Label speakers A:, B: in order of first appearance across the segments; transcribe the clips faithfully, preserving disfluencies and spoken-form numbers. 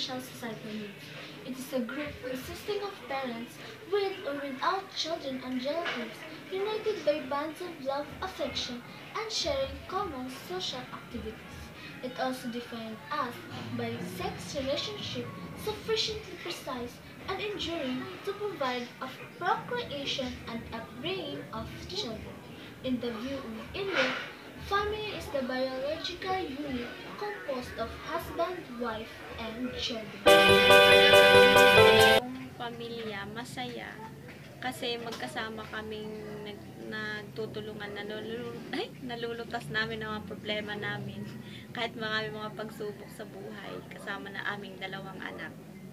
A: essential societal needs. It is a group consisting of parents with or without children and relatives, united by bonds of love, affection, and sharing common social activities. It also defined as by sex relationship sufficiently precise and enduring to provide of procreation and upbringing of children. In the view of Inuit, family is the biological unit composed of husband, wife, and children.
B: Yung pamilya, masaya. Kasi magkasama kaming nag, nagtutulungan, nalulul, ay, nalulutas namin ang mga problema namin. Kahit marami mga pagsubok sa buhay, kasama na aming dalawang anak.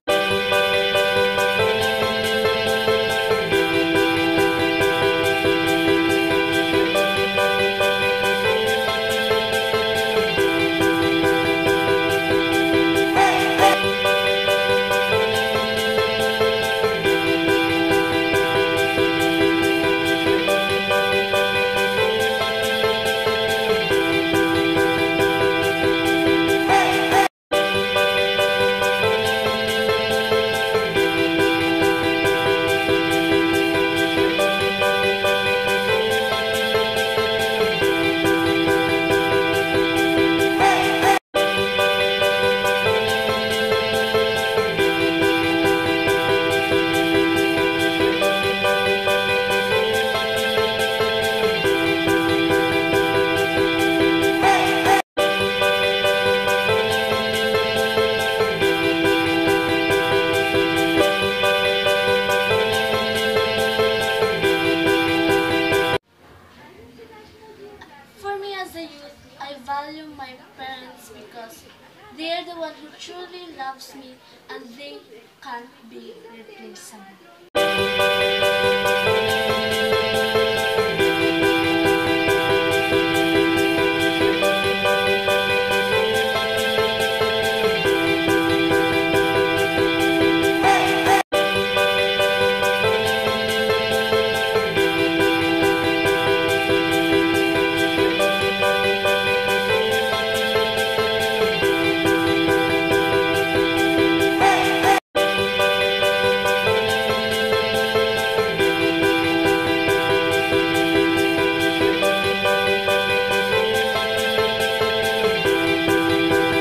A: For me as a youth, I value my parents because they are the one who truly loves me and they can't be replaceable.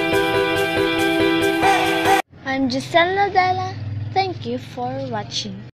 A: I'm Giselle Nadella. Thank you for watching.